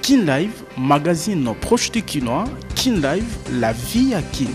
Kin Live, magazine proche du Kinois. Kin Live, la vie à Kin.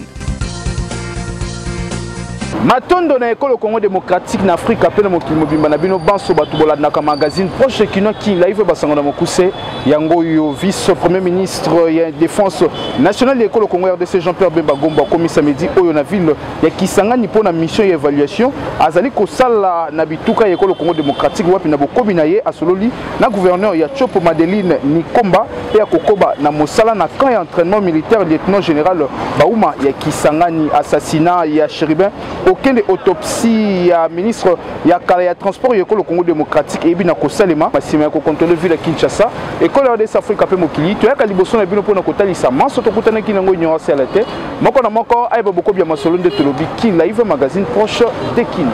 Matondo na école Congo démocratique na Afrique appelle mokimobimba na bino banso batubola na magazine proche Kinois Kin Live basanga na mokuse yango yo vice premier ministre ya défense nationale de l'école Congo RDC Jean-Pierre Bemba Gombo komi samedi oyo na ville ya Kisangani pour na mission et évaluation azali ko sala na bituka école Congo démocratique wapi na bokobi na ye asololi na gouverneur ya Chopo Madeline Nikomba pe ya kokoba na mosala na camp ya entraînement militaire lieutenant général Bauma ya Kisangani assassinat ya Chéribin aucune autopsie ya ministre ya kala ya transport ya école Congo démocratique et bina ko salema basima ko contrôler ville Kinshasa école RDC Afrique pe mokili to ya kaliboso na bino pona ko talisa manso to kutana kinango ignorance à la tête moko na moko ay boko bia masolo de tolobi Kin Live magazine proche de Kin.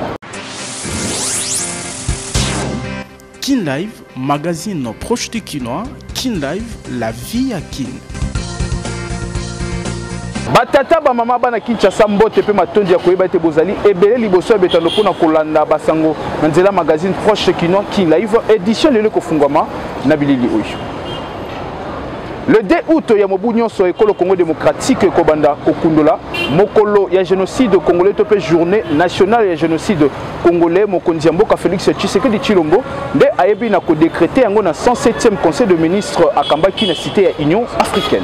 Kin Live, magazine proche du Kinois. Kin Live, la vie à Kin. Batata ba mama bana Kinshasa mbote pe matondi ya koyeba ete bozali ebele liboso betando pona kolanda basango na nzela magazine proche Kinois Kin Live édition lelo kofungwama na bilili oyo. Le 2 août ya mobu nyonso école Congo démocratique kobanda kokundola mokolo ya génocide congolais to pe journée nationale ya génocide congolais mokonzi ya mboka Félix Tshisekedi Tshilombo nde ayebi na ko décréter yango na 107e conseil de ministres akambaki na cité ya Union africaine.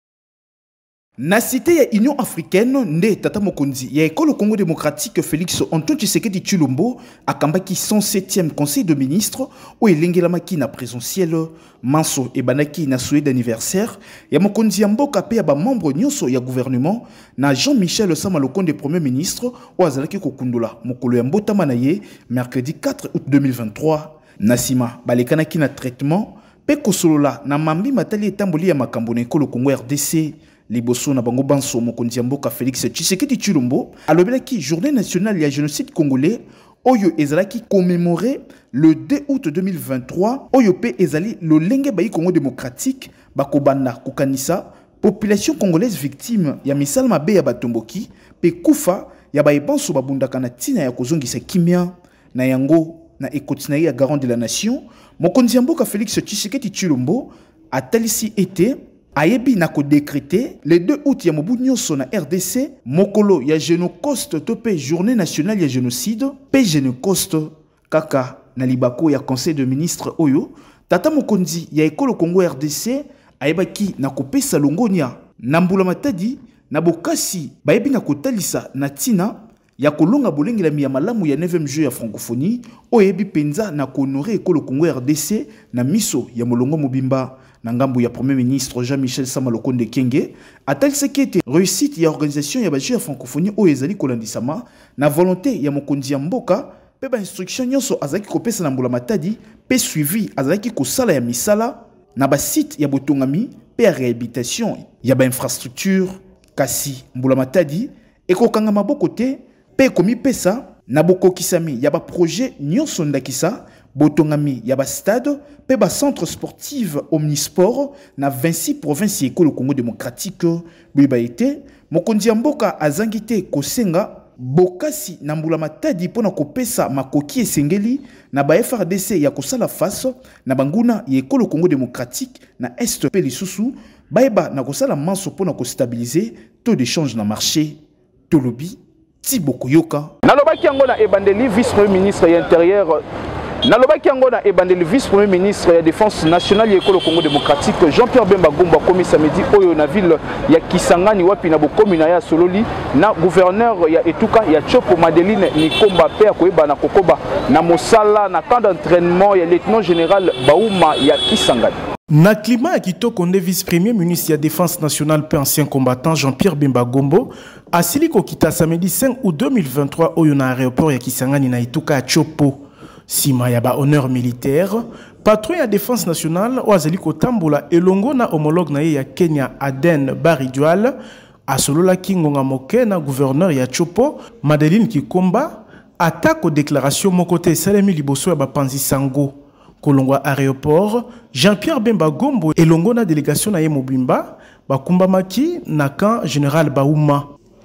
Na cité ya Union africaine nde tata mokonzi ya école Congo démocratique Félix Antoine Tshisekedi Tshilombo akambaki 107e conseil de ministres o elengelamaki na présentiel manso e banaki na souhait d'anniversaire ya mokonzi ya mboka pe ya ba membre nyonso ya gouvernement na Jean-Michel Sama Lokonde premier ministre o azalaki kokundula mokolo ya mbotama na ye mercredi 4 août 2023 nasima balekanaki na traitement pe kosolola na mambi matali etamboli ya makambo na école Congo RDC. Liboso na bango banso mokonzi ya mboka Félix Tshisekedi Tshilombo alobelaki journée nationale ya génocide congolais oyo ezalaki commémoré le 2 août 2023 oyo pe ezali lolenge bayi Congo démocratique bakobanda kokanisa population congolaise victime ya misala mabe ya batomboki pe kufa ya bayebanso babundaka na tina ya kozongisa kimia na yango na ekotina ya garant de la nation mokonzi ya mboka Félix Tshisekedi Tshilombo atalisi ete ayebi na ko décréter le 2 août ya mobu nyonso na RDC mokolo ya Génocoste to pe journée nationale ya génocide pe Génocoste kaka na libako ya conseil de ministres oyo tata mokonzi ya école Congo RDC ayebaki na kopesa longonia na mbula matadi na bokasi bayebi na kotalisa na tina ya kolonga bolengela ya malamu ya 9e jeu ya francophonie oyebi penza na kohonorer école Congo RDC na miso ya molongo mobimba. Nangambu ya premier ministre Jean-Michel Sama Lokonde Kenge atalisaki ete réussite ya organisation ya bajeu ya francophonie oyo ezali kolandisama na volonté ya mokonzi ya mboka pe ba instruction nyonso azalaki kopesa na mbula matadi pe suivi azalaki kosala ya misala na ba site ya botongami pe ya réhabilitation ya ba infrastructure kasi mbula matadi ekokanga maboko te pe komipesa na bokokisami ya ba projet nyonso ndakisa botongami ya ba stade pe ba centre sportif omnisport na 26 provinces école Congo démocratique biba été mokonzi ya mboka azangite kosenga bokasi na mbula matadi pona kopesa makoki esengeli na ba FRDC ya kosala face na banguna ya école Congo démocratique na est pe lisusu baeba na kosala manso pona ko stabiliser taux d'échange na marché tolobi Tiboko Yoka nalobaki yango na ebandeli vice premier ministre ya intérieur nalobaki yango na ebandeli vice premier ministre ya défense nationale ya école Congo démocratique Jean-Pierre Bemba Gombo komi samedi oyo na ville ya Kisangani wapi na bokomi na ya sololi na gouverneur ya etuka ya Chopo Madeline Nikomba pe koyeba na kokoba na mosala na camp d'entraînement ya lieutenant général Bauma ya Kisangani. Na climat ya kitoko nde vice-premier ministre ya défense nationale pe ancien combattant Jean-Pierre Bemba Gombo asili kokita samedi 5 août 2023 oyo na aéroport ya Kisangani na etuka ya Chopo. Sima ya ba honneur militaire, patron ya défense nationale oazali kotambola elongo na homologue na ye ya Kenya Aden Baridual asolola kingonga moke na gouverneur ya Chopo Madeline Kikomba atako déclaration mokote salemi liboso ya bapanzi sango kolongwa aéroport Jean-Pierre Bemba Gombo elongo na délégation na ye mobimba bakumbamaki na camp général Bauma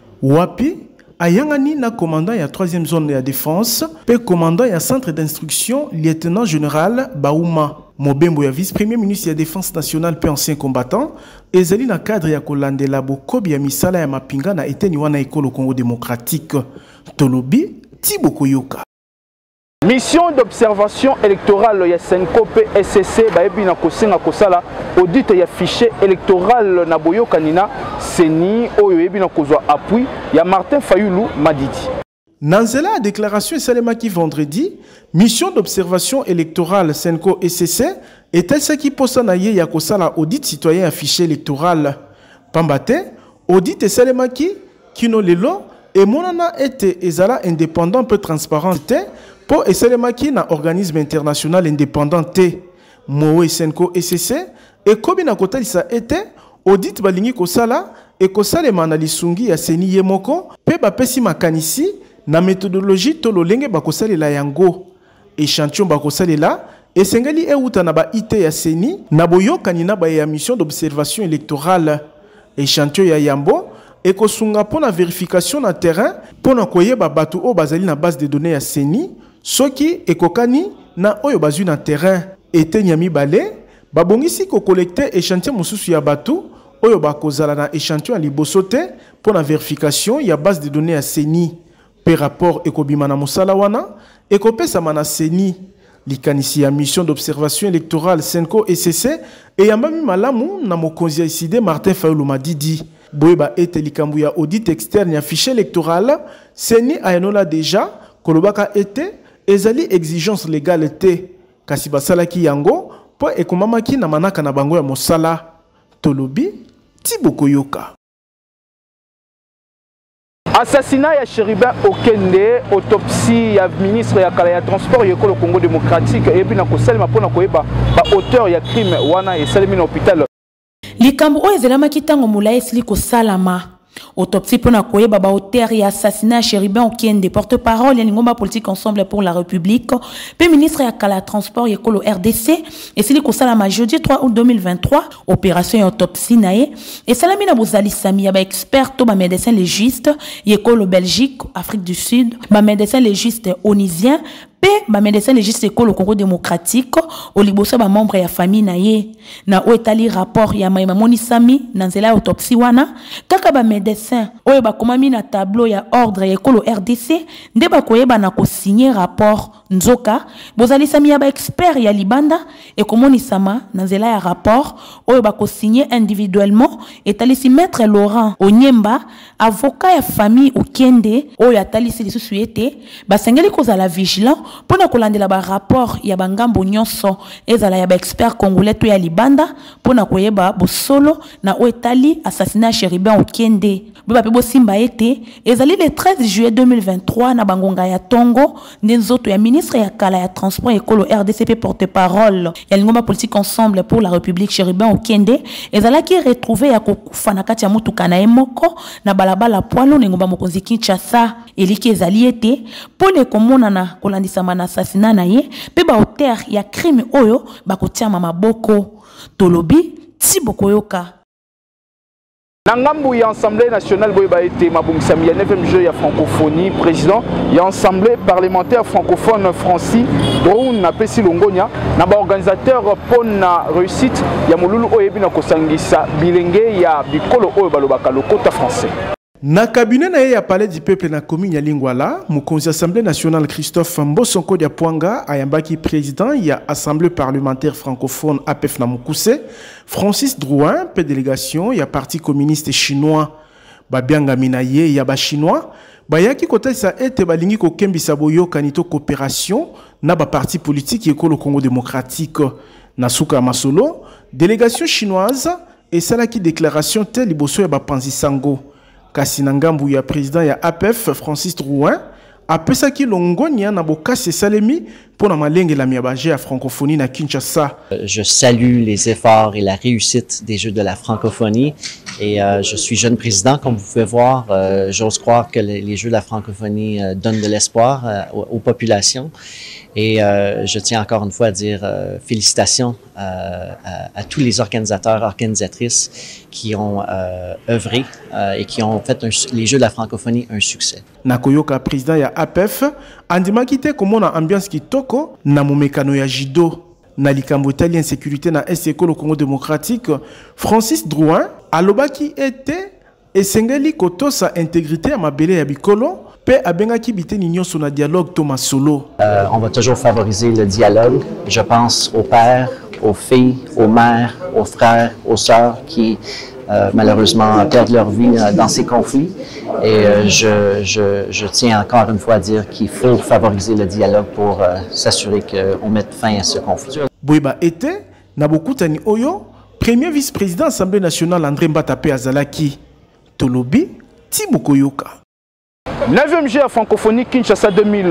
wapi ayangani na commandant ya 3e zone de la défense pe commandant ya centre d'instruction lieutenant général Bauma Mobembo ya vice-premier ministre ya défense nationale pe ancien combattant ezali na cadre ya kolandela bokobi ya misala ya mapinga na eteni wana ekolo Congo démocratique. Tolobi Tiboko Yoka. Mission d'observation électorale ya Senko PSC baebi na kosenga kosala audit ya fichier électoral na boyoka nina seni oyo ebi na kozwa appui ya Martin Fayulu Madidi. Nanzela a déclaration esalemaki vendredi, mission d'observation électorale Senko SSC était ce qui posa na ye ya kosala audit citoyen à fichier électoral. Pambate, audit esalemaki kino lelo et monana ete ezala indépendant peu transparent pour esalemaki na organisme international indépendant te. Moe Senko SSC et kobi na kotalisa ete audit balingi kosala et kosalema na lisungi ya seni yemoko pe bapesi makanisi na méthodologie tolo lenge bakosalela yango échantillon bakosalela esengeli euta na ba IT ya seni na boyokani na ba ya mission d'observation électorale échantillon ya yambo ekosunga pona vérification na terrain pona koyeba batu o bazali na base de données ya seni soki ekokani na oyo bazui na terrain etenya mibale babongisi ko collecter échantillon mususu ya batu oyo bakozala na échantillon ya liboso te pona vérification ya base de données ya seni. Pe rapport ekobima na mosala wana ekopesa mana seni likanisi ya mission d'observation électorale Senko SSC et yambami malamu na mokonzi ya iside Martin Fayulu Madidi boyeba ete likambu ya audit externe ya fichier électoral seni ayanola déjà kolobaka ete ezali exigence légale te kasi basalaki yango po ekomamaki na manaka na bango ya mosala. Tolobi Tiboko Yoka. Assassinat ya Chérubin Okende, autopsie ya ministre ya kala ya transport ya ekolo Congo démocratique et puis na kosalema pona koyeba ba auteur ya crime wana esalemi na hôpital. Likambo oyo ezelamaki ntango molayi esili kosalama. Autopsie pour na koyeba ba auteur ya assassinat Chérubin Okende, porte-parole ya Lingomba politique ensemble pour la République, puis ministre ya kala transport ya ekolo RDC esili kosalama jeudi 3 août 2023 opération ya autopsie nae et salami na bozalisami ya ba expert to ba médecin légiste ya ekolo Belgique, Afrique du Sud, ba médecin légiste onisien pe ba médecin légiste ekolo Congo démocratique au liboso ba membre ya famille nae na oetali rapport ya maima monisami na nzela autopsie wana kaka ba médecin oyo ba komami na tableau ya ordre ya ekolo RDC nde ba koyeba na ko signer rapport nzoka bozalisami ya ba expert ya libanda et komonisama na nzela ya rapport oyo ba ko signer individuellement etalisi maître Laurent Onyemba avocat ya famille Okende oyo atalisi lisusu ete basengeli kozala vigilant pona kolandela ba rapport ya bangambo nyonso ezala ya ba expert congolais to ya libanda pona koyeba bosolo na oetali assassinat Chérubin Okende beba pe bosimba ete ezali le 13 juillet 2023 na bangonga ya Tongo nzoto ya ministre ya kala ya transport ekolo RDCP porte-parole ya Lingomba politique ensemble pour la République Chérubin Okende ezala ki retrouvé ya kokufa na kati ya mutuka na emoko na balabala poalo ngomba mokonzi Kinshasa eliki ezali ete pole komona na kolandisa mana assassinat na ye pe ba auteur ya crime oyo bakotiama maboko. Tolobi Tiboko Yoka. Nangambu ya Assemblée nationale boyeba ete mabongisami ya 9e jeu ya francophonie président ya Assemblée parlementaire francophone Francis Droun na pesi longonya na ba organisateur pona réussite ya molulu oyebi na kosangisa bilenge ya bikolo oyo balobaka lokota français. Na cabinet na ya palais du peuple na commune ya Lingwala, mokonzi Assemblée nationale Christophe Mbosonko dia Pwanga ayambaki président ya Assemblée parlementaire francophone APF na Mukuse, Francis Drouin, pe délégation ya parti communiste chinois. Babianga minaye ya ba chinois, bayaki kotalisa ete balingi kokembisa boyokani to coopération na ba parti politique ekolo Congo démocratique. Na suka masolo, délégation chinoise et salaki déclaration tel liboso ya ba Panzi Sango. Kasi na ngambu ya président ya APF Francis Drouin apesaki longonia na bokasi salemi pour na malenge la miabaje ya francophonie na Kinshasa. Je salue les efforts et la réussite des Jeux de la francophonie et je suis jeune président comme vous pouvez voir. J'ose croire que les Jeux de la francophonie donnent de l'espoir aux populations et je tiens encore une fois à dire félicitations à tous les organisateurs, organisatrices qui ont œuvré et qui ont fait les Jeux de la francophonie un succès. Nakoyoka président ya APF andimaki te komona ambiance kitoko na momekano ya judo. na likambo etali insécurité na est ekolo Congo démocratique, Francis Drouin alobaki ete esengeli kotosa intégrité ya mabele ya bikolo pe abengaki biteni nyonso na dialogue to masolo. On va toujours favoriser le dialogue. Je pense aux pères, aux filles, aux mères, aux frères, aux sœurs qui malheureusement perdent leur vie dans ces conflits. Et je tiens encore une fois à dire qu'il faut favoriser le dialogue pour s'assurer qu'on mette fin à ce conflit. Boyeba ete na bokutani oyo premier vice-président Assemblée nationale André Mbatape azalaki Tolobi Tibukoyoka. 9e jeu à francophonie Kinshasa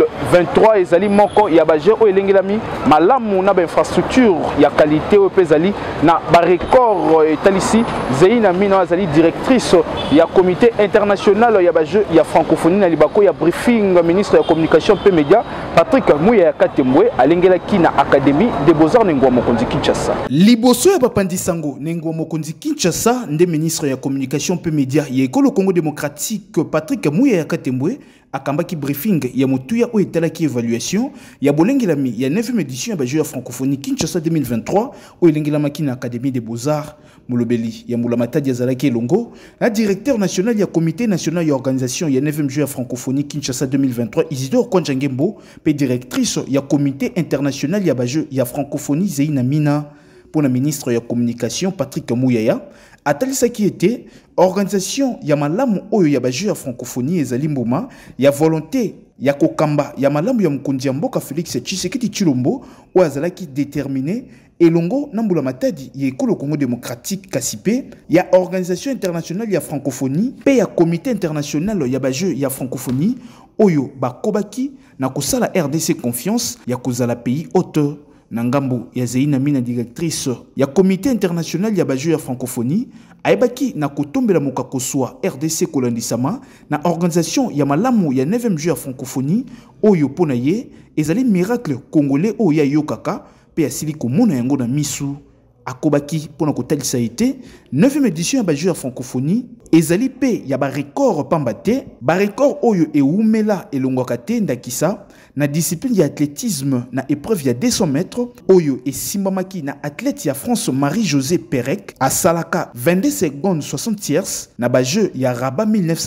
2023 ezali moko ya baje o elengelami malamu na ba infrastructure ya qualité o pezali na ba record etalisi Zeina Mina azali directrice ya comité international ya baje ya francophonie na libako ya briefing ministre ya communication pe média Patrick Mouya ya Katembwe alengelaki na Académie des Beaux-Arts Nengwa Mokonzi Kinshasa. Liboso ya bapandisango Nengwa Mokonzi Kinshasa nde ministre ya communication pe média ya ekolo Congo démocratique Patrick Mouya ya Katembwe akambaki briefing ya motuya o etalaki évaluation ya bolengelami ya 9e édition ya ba jeux ya francophonie Kinshasa 2023 o elengelamaki na Académie des Beaux-Arts molobeli ya mulamatadi azalaki elongo na directeur national ya comité national ya organisation ya 9e jeux ya francophonie Kinshasa 2023 Isidore Konjangembo pe directrice ya comité international ya ba jeux ya francophonie Zeina Mina pour la ministre ya communication Patrick Mouyaya atalisaki ete organisation ya malamu oyo ya ba jeux ya francophonie ezali mboma ya volonté ya kokamba ya malamu ya mkonzi ya mboka Félix Tshisekedi Tshilombo o azalaki déterminé elongo na mbula matadi ya ekolo Congo démocratique kasipe ya organisation internationale ya francophonie pe ya comité international ya ba jeux ya francophonie oyo bakobaki na kosala RDC confiance ya kozala pays hôte. Nangambo ya Zeina Mina directrice ya comité international ya bajeux ya francophonie aibaki na kotombela mokakoswa RDC kolandisama na organisation ya malamu ya 9e jeu ya francophonie oyo pona ye ezali miracle congolais oyo ya yokaka pe asili komona yango na misu akobaki pona kotalisa ete 9e édition ya bajeux ya francophonie ezali pe ya ba record pambate ba record oyo eumela elongwaka te ndakisa na discipline ya athlétisme na épreuve ya 200 mètres oyo esimbamaki na athlète ya France Marie-Josée Perec à Salaka 22 secondes 60 tiers na ba jeu ya Rabat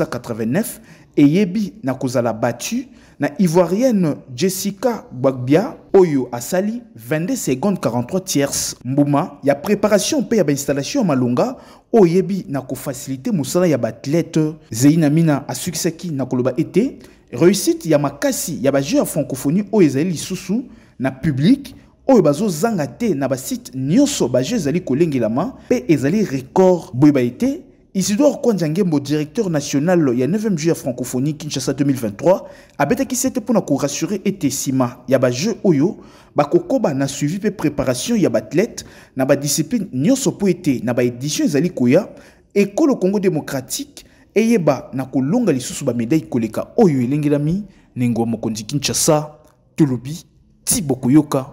1989 et yebi na kozala battu na ivoirienne Jessica Gbagbia oyo asali 22 secondes 43 tiers mbuma ya préparation pe ya ba installation malonga oyebi na ko faciliter musala ya athlète Zeina Mina a succéki na koloba été réussite ya makasi ya ba jeux ya francophonie o ezali susu na public oyo bazo zanga te na ba site nyonso ba jeux ezali kolengelama pe ezali record boyeba été Isidore Konjangembo directeur national ya 9e jeux ya francophonie Kinshasa 2023 abetaki sete pona ko rassurer ete sima ya ba jeux oyo bakokoba na suivi pe préparation ya athlète na ba discipline nyonso po ete na ba édition ezali koya ekolo Congo démocratique eyeba na kolonga lisusu ba médaille koleka oyo elengelami Nengwa Mokonzi Kinshasa Tolobi Tibokoyoka.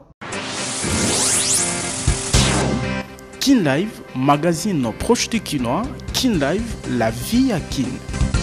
Kin Live, magazine proche du Kinois. Kin Live, la vie à Kin.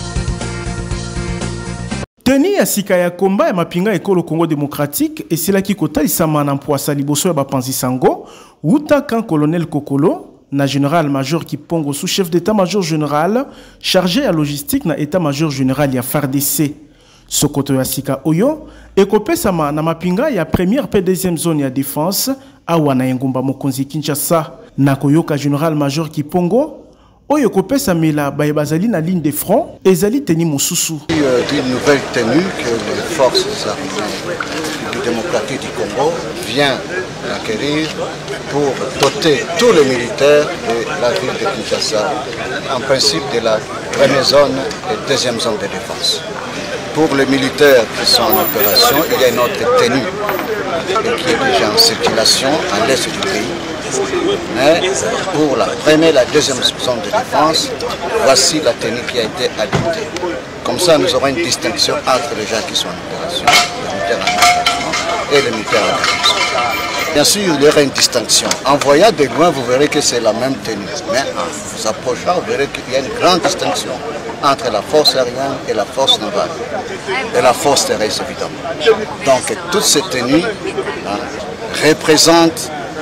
Teni ya sika ya komba ya mapinga ekolo Congo démocratique et c'est là qui kota isama na mpoasa liboso ya bapanzi sango uta kan colonel Kokolo na général-major Kipongo sous-chef d'état-major général chargé à logistique na état-major général ya FARDC. Sokoto ya sika oyo ekopesama na mapinga ya première pe deuxième zone ya défense awa na Ngumba Mokonzi Kinshasa na koyoka général-major Kipongo oyo kopesa mela bazali na ligne de front ezali teni mosusu. D'une nouvelle tenue que les forces armées démocratiques du Congo viennent d'acquérir pour doter tous les militaires de la ville de Kinshasa, en principe de la première zone et deuxième zone de défense. Pour les militaires qui sont en opération, il y a une autre tenue qui est déjà en circulation à l'est du pays. Mais pour la première et la deuxième zone de défense, voici la tenue qui a été adoptée. Comme ça, nous aurons une distinction entre les gens qui sont en opération, les militaires en opération et les militaires en opération. Bien sûr, il y aura une distinction. En voyant de loin, vous verrez que c'est la même tenue. Mais en vous approchant, vous verrez qu'il y a une grande distinction entre la force aérienne et la force navale. Et la force terrestre, évidemment. Donc, toutes ces tenues représentent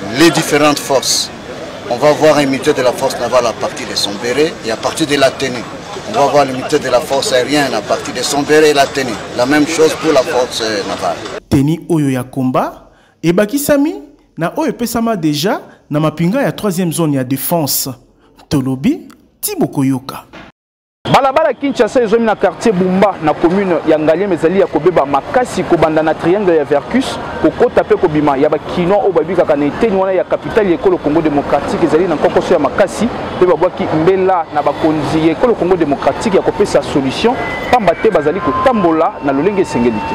les différentes forces. On va voir un unité de la force navale à partir de Sombéré et à partir de la tenue. On va voir l'unité de la force aérienne à partir de Sombéré et la tenue. La même chose pour la force navale. Teni oyo ya combat et bakisami na oyo pesama déjà na mapinga ya 3e zone ya défense. Tolobi Tibokoyoka. Balabala Kinshasa ezomi na quartier Bumba na commune ya Ngaliem ezali ya kobeba makasi kobanda na triangle ya Vercus kokota pe kobima ya bakino o babika kana eteni wana ya capitale ekolo Congo démocratique ezali na kokoso ya makasi pe babwaki mbela na bakonzi ya ekolo Congo démocratique ya kopesa solution pamba te bazali kotambola na lolenge esengelite.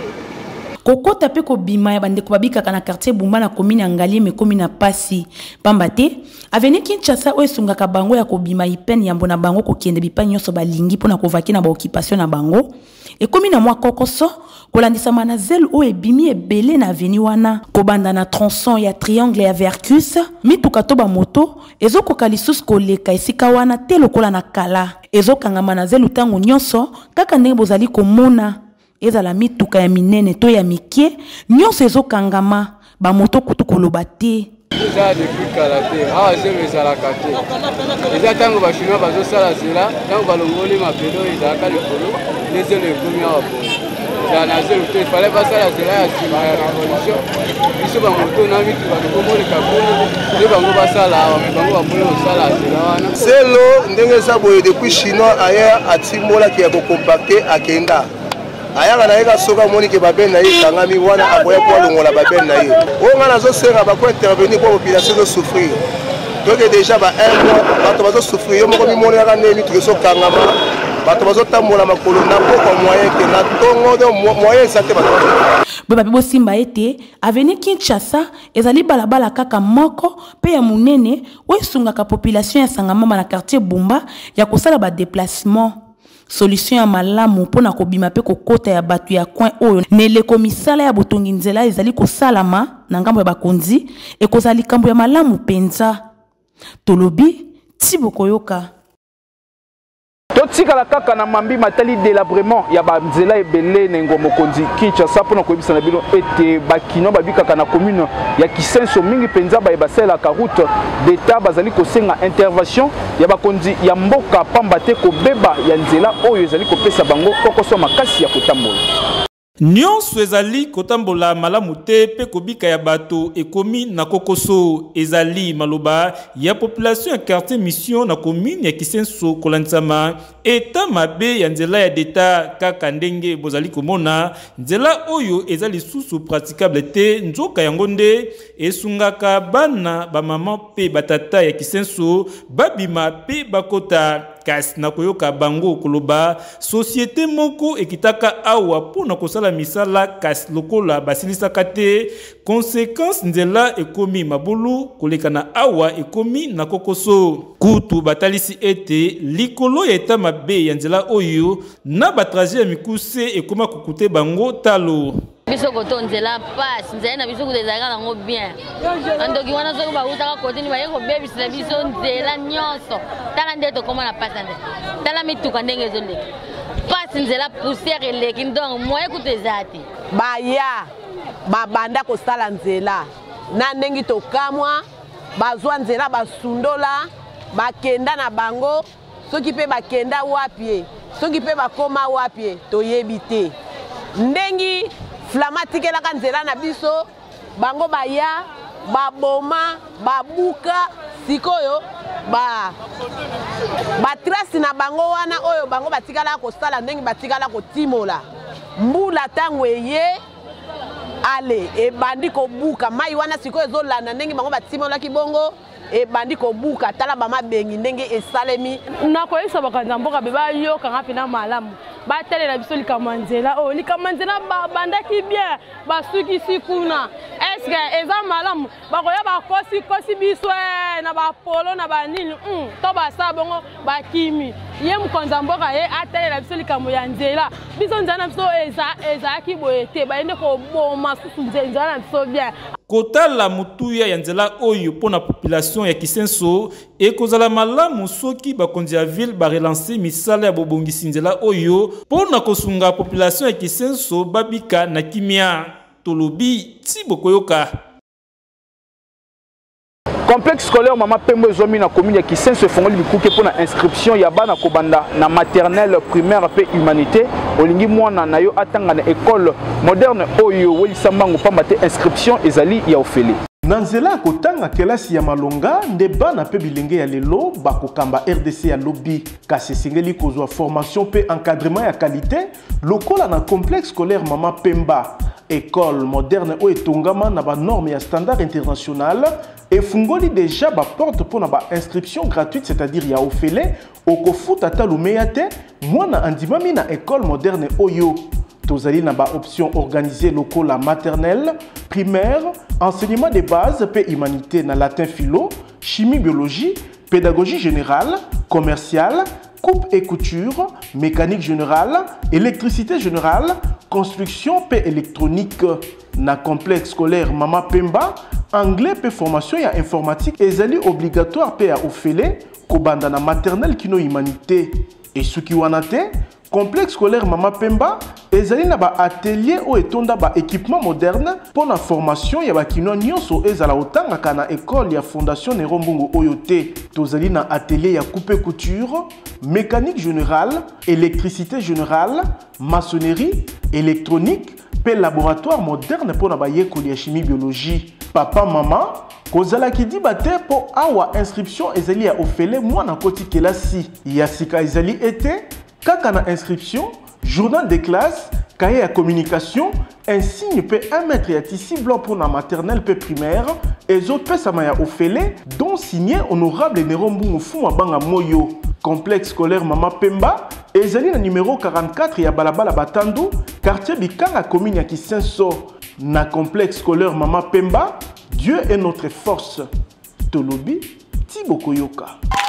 Kokota pe kobima ya bandeko babikaka na quartier Bumba na commune ya Ngaliem ekomi na pasi pamba te avenue Kinshasa oyo esungaka bango ya kobima ipene yambo na bango kokende bipai nyonso balingi mpona kovaki na baoccupation na bango ekomi na mwa kokoso kolandisama na zelo oyo ebimi ebele na avenue wana kobanda na tronçon ya triangle ya Vercus mituka to bamoto ezokoka lisusu koleka esika wana te lokola na kala ezokangama na zelo ntango nyonso kaka ndenge bozali komona ezala mituka ya minene to ya mikie nyonso ezokangama bamoto kutu koloba te. Eza depuis kalaté awa zelo ezalaka te eza ntango bachinois bazosala zela ntango balongoli mapelo ezalaka likolo nde zelo ekomi awa po ezala na zelo te efale basala zela ya nsima ya révolution biso bamoto na mituka tokomoleka kuna nde bango basala awa me bango bamoni kosala zela wana zelo ndenge eza boye depuis chinois aye atimbolaki ya kokompacte akenda ayaka na ye ka soka moni ke babel na ye kangami wana akoya kwa longola babel na ye o ngana zo senga ba ko intervenir pour population de souffrir donc déjà ba un mois bato bazo souffrir yo moko mi moni ka nemi tu so kangama bato bazo tambola makolo na ko moyen ke na tongo de moyen santé bato beba bibo simba ete avenue Kinshasa ezali balabala kaka moko pe ya munene oyo esungaka population ya Sangamama na quartier Bumba ya kosala ba déplacement. Solution ya malamu pona kobima pe kokota ya batu ya coin oyo neleko misala ya botongi nzela ezali kosalama na ngambo ya bakonzi ekozali kambo ya malamu penza. Tolobi Tibokoyoka. Totikala kaka na mambi matali délabrement ya banzela ebele nengo mokonzi Kinshasa pona koyebisa na bino ete bakino babikaka na commune ya Kisenso mingi penza ba ebasela ka route d'état bazali kosenga intervention ya bakonzi ya mboka pamba te kobeba ya nzela oyo ezali kopesa bango kokoso makasi ya kotambola. Nyonso ezali kotambola malamu te pe kobika ya bato ekomi na kokoso ezali maloba ya population ya quartier mission na commune ya Kisenso kolanzama eta mabe ya nzela ya deta kaka ndenge bozali komona nzela oyo ezali susu praticable te nzoka yango nde esungaka bana ba mama pe batata ya Kisenso babima pe bakota kasi na koyoka bango koloba société moko ekitaka awa pona kosala misala kasi lokola basilisaka te conséquence nzela ekomi mabulu koleka na awa ekomi na kokoso kutu batalisi ete likolo ya eta mabe ya nzela oyo na batrajet ya mikuse ekoma kokute bango talo biso koto nzela passe nzela na biso kutezalaka nango bien andoki wana soki bautaka kote ni baye kobebisela biso nzela nyonso tala nde tokoma na pasi nde tala mituka ndenge ezoleka pasi nzela poussière eleki donc moye kuteza te baya babanda kosala nzela na ndenge tokamwa bazwa nzela basundola bakenda na bango soki pe bakenda wapi soki pe bakoma wapi toyebi te ndengi flamatikelaka nzela na biso bango baya baboma babuka sikoyo batrasi na bango wana oyo bango batikala kosala ndenge batikala kotimola mbula ntango eye ale ebandi kobuka mai wana sikoyo ezolanda ndenge bango batimolaki bongo ebandi kobuka tala bamabengi ndenge esalemi nakoyisa bakanza mboka be bayokanga mpena malamu batalela biso likambo ya nzela oyo likambo ya nzela babandaki bien basukisi kuna eske eza malamu bakoya bakosi biso na bapolo na banini to basala bongo bakimi ye mokonzi ya mboka ye atalela biso likambo ya nzela biso nzela na biso ezalaki boye te bayende koboma susu nzela na biso bien kotala mutuya ya nzela oyo pona population ya Kisenso ekozala malamu soki bakonzi ya ville barelancer misala ya bobongisi nzela oyo pona kosunga population ya Kisenso babika na kimia. Tolobi Tibokoyoka. Complexe scolaire Mama Pemba ezwami na commune ya Kisenso efongoli bikuke pour na inscription ya bana kobanda na maternelle, primaire pe humanité. Olingi mwana na yo atanga na école moderne oyo welisa mbango pamba te inscription ezali ya ofele. Nanzela kotanga kelasi ya malonga nde bana pe bilenge ya lelo bakokamba RDC ya lobby kasi singeli kozwa formation pe encadrement ya qualité lokola na complexe scolaire Mama Pemba. École moderne ou etongama na ba norme ya standard international et fungoli déjà ba porte pour na ba inscription gratuite, c'est-à-dire ya ofele okofuta talumeyate mwana andimami na école moderne oyo. Tozali na ba option organisée lokola maternelle, primaire, enseignement de base pe humanité na latin philo, chimie biologie, pédagogie générale, commerciale, coupe et couture, mécanique générale, électricité générale, construction pe électronique. Na complexe scolaire Mama Pemba, anglais pe formation ya informatique ezali obligatoire pe ya ofele kobanda na maternelle kino humanité. Et ce qui wanate complexe scolaire Mama Pemba ezali na ba atelier o etonda ba équipement moderne pour la formation ya ba kino nyonso ezala otanga kana école ya fondation Nero Mbungu oyote. Tozali na atelier ya coupe couture, mécanique générale, électricité générale, maçonnerie, électronique, pe laboratoire moderne pour na ba yekoli ya chimie biologie. Papa maman kozala ki di bate po awa inscription ezali ya ofele mwana koti kelasi ya sika ezali ete kaka na inscription, journal de classe, cahier à communication, insigne pe 1 mètre ya tissu blanc pour la maternelle pe primaire, et autres pe samaya ofele, dont signé honorable Nero Mbungu Fuma Banga Moyo. Complexe scolaire Mama Pemba, ezali na numéro 44 ya Balabala Batandu, quartier Bikanga commune ya Kisenso. Na complexe scolaire Mama Pemba, Dieu est notre force. Tolobi, Tiboko Yoka.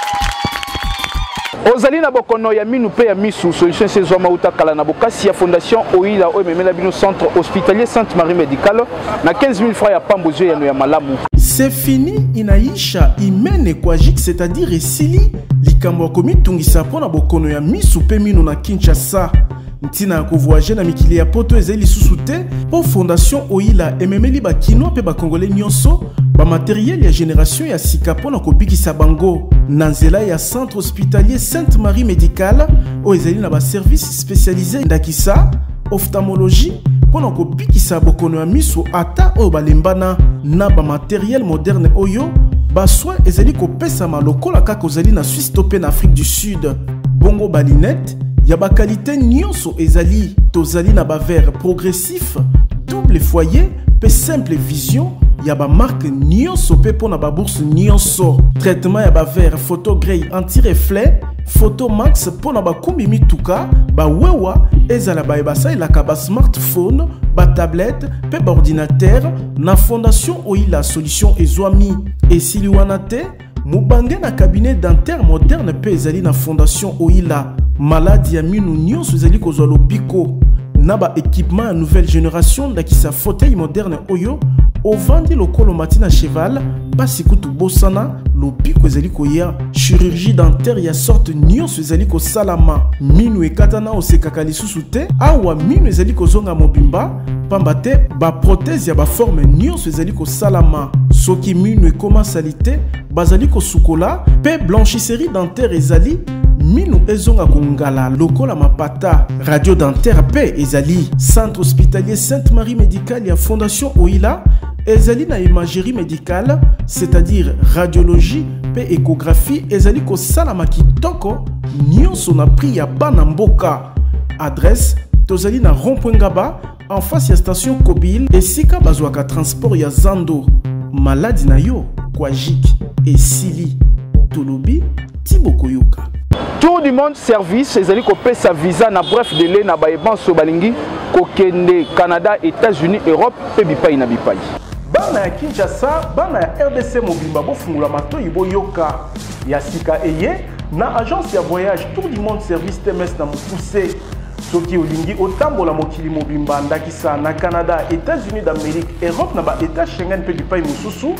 Ozali na bokono ya minu pe ya misu solution saison mauta kala na bokasi ya fondation Oila o memela bino centre hospitalier Sainte Marie Médicale na 15 000 francs ya pambozo ya malamu. C'est fini inaisha imene kwa jik, c'est-à-dire esili likambo komi tungisa pona bokono ya misu pe minu na Kinshasa. Ntina ko voyager na mikili ya poto ezeli susute po fondation Oila ememeli ba kino pe ba congolais nyonso ba matériel ya génération ya sika pona ko bikisa bango nanzela ya centre hospitalier Sainte Marie Médicale o ezeli na ba service spécialisé ndakisa ophtalmologie pona ko bikisa bokono ya miso ata o balembana na ba matériel moderne oyo ba soin ezeli ko pesa malokola kaka ozali na Suisse to pe na Afrique du Sud. Bongo balinette ya ba qualité nyonso ezali tozali na ba verre progressif double foyer pe simple vision ya ba marque nyonso pe pona ba bourse nyonso. Traitement ya ba verre photo grey anti-reflet photo max pona ba kumbi mituka ba wewa ezala ba ebasa ilaka ba smartphone ba tablette pe ba ordinateur na fondation Oila solution ezwami esili wana te mubange na cabinet dentaire moderne pe ezali na fondation Oila. Maladie ya minu nyonso ezali kozwa lobiko na ba équipement ya nouvelle génération ndakisa fauteuil moderne oyo ovandi lokolo matina cheval basi kutu bosana lobiko ezali koya chirurgie dentaire ya sorte nyonso ezali kosalama minu ekatana osekaka lisusu te awa minu ezali kozonga mobimba pamba te ba prothèse ya ba forme nyonso ezali kosalama soki minu ekoma salite bazali kosukola pe blanchisserie dentaire ezali minu ezonga kongala lokola mapata radio dentaire pe ezali centre hospitalier Sainte Marie Médicale ya fondation Oila ezali na imagerie médicale c'est-à-dire radiologie pe échographie ezali ko salama kitoko nyonso na prix ya bana mboka. Adresse tozali na rond-point Ngaba en face ya station Kobil esika bazwaka transport ya Zando. Maladi na yo kwa jik esili tolobi Tiboko Yoka. Tour du monde service ezali ko pesa visa na bref délai na baebanso balingi kokende Canada, États-Unis, Europe pe bipai na bipai. Bana ya Kinshasa, bana ya RDC mobimba bofungula matoi boyoka ya sika eye na agence ya voyage Tour du monde service TMS na mukuse. Soki olingi otambola mokili mobimba ndakisa na Canada, États-Unis d'Amérique, Europe na ba état Schengen pe bipai mususu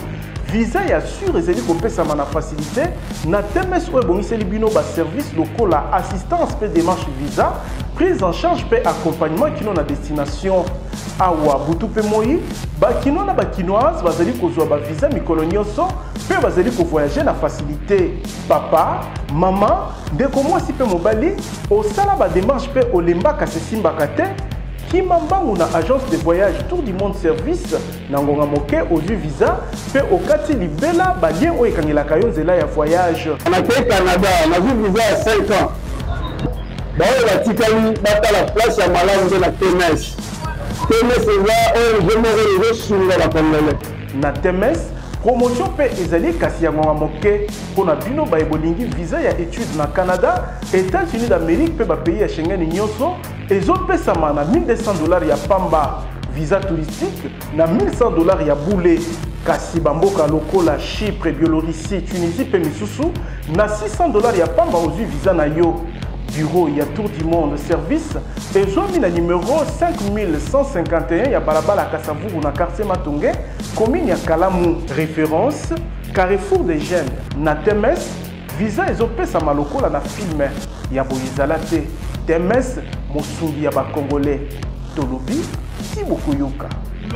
visa ya sûr ezali kopesama na facilité na TMS oyo ebongiseli bino baservice lokola assistance mpe démarche visa, prise en charge mpe accompagnement kino na destination awa butu mpe moi bakino na bakinoise bazali kozwa bavisa mikolo nyonso mpe bazali kovoyage na facilité. Papa mama ndeko mwasi mpe mobali osala badémarche mpe olembaka sesimbaka te kima mbangu na agence de voyage Tour du Monde Service na ngonga moke ozwi visa mpe okati libela balien oyo ekangelaka yo nzela ya voyage. Nakei Canada nazwi visa ya 5 ans baoyo batikali batala place ya malamu nde na TMS. TMS eza ONG moko ezosunga bakongole na TMS. Promotion mpe ezali kasi ya ngonga moke mpona bino bolingi visa ya étude na Canada, États-Unis d'Amérique mpe bapays ya Schengen nyonso ezopesama na $1200 ya pamba visa touristique na $1100 ya boule. Kasi bamboka lokola Chypre, Biélorussie, Tunisie mpe misusu na $600 ya pamba ozwi visa na yo. Bureau ya Tour du Monde Service ezwami na numéro 5151 ya balabala Kasavuru na quartier Matonge, commune ya Kalamu. Référence Carrefour des Jeunes na TMS. Visa ezopesama lokola na filme ya boyezala te. TMS mosungi ya bakongolais tolobi ti bokoyoka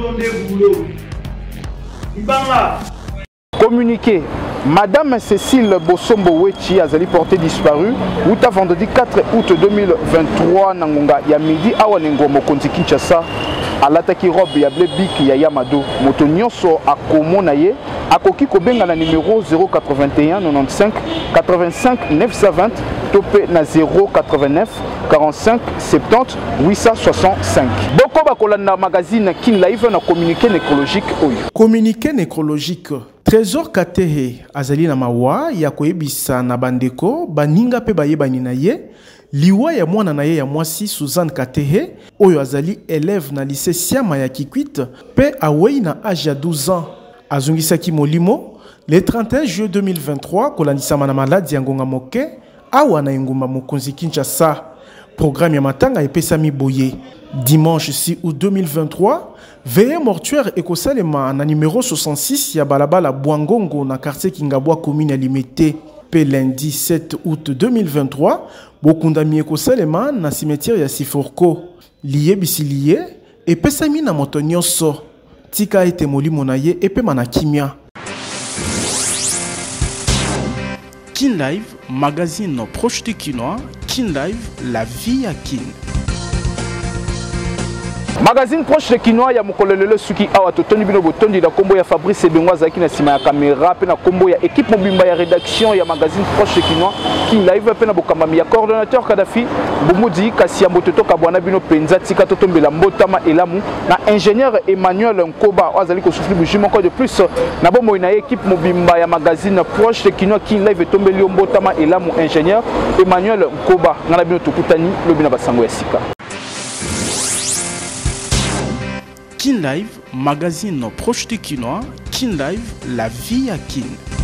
communiqué. Madame Cécile Bossombo Wechi azali portée disparue uta vendredi 4 août 2023 na ngonga ya midi awa nengo mokonzi Kinshasa alataki robe ya blebik ya Yamado. Moto nyonso akomona ye akoki kobenga na numéro 081 95 85 920 topé na 089 45 70 865. Boko bakolanda magazine Kin Live na communiqué nécrologique oyo. Communiqué nécrologique. Trésor Katehe azali na mawa ya koyebisa na bandeko baninga pe bayebani na ye liwa ya mwana na ye ya mwasi Suzanne Katehe oyo azali élève na lycée Siama ya Kikwit pe awei na âge ya 12 ans. Azungisaki molimo le 31 juillet 2023 kolandisama na maladi ya ngonga moke awa na engumba mokonzi Kinshasa. Programme ya matanga epesami boye dimanche 6 août 2023. Veillée mortuaire ekosalema na numéro 66 ya balabala Bwangongo na quartier Kingabwa commune ya Limete. Pe lundi 7 août 2023 bokundami ekosalema na cimetière ya Siforko. Liye bisiliye epesami na moto nyonso tika ete molimo na ye epema na kimia. Kin Live, magazine proche de Kinois. Kin Live, la vie à Kin. Magazine proche de Kinois ya mokolelele suki awa totoni bino botondi na kombo ya Fabrice Ebengwa zaki na sima ya caméra pe na kombo ya équipe mobimba ya rédaction ya magazine proche de Kinois Kin Live pe na bokamami ya coordonnateur Kadafi Bumudi kasi ya mototo kabwana bino penza tika totombela mbotama elamu na ingénieur Emmanuel Nkoba azali ko souffrir bujimo encore de plus na bomo na équipe mobimba ya magazine proche de Kinois Kin Live tombeli mbotama elamu ingénieur Emmanuel Nkoba ngana bino tokutani lobina basango ya sika. Kin Live, magazine proche de Kinois. Kin Live, la vie à Kin.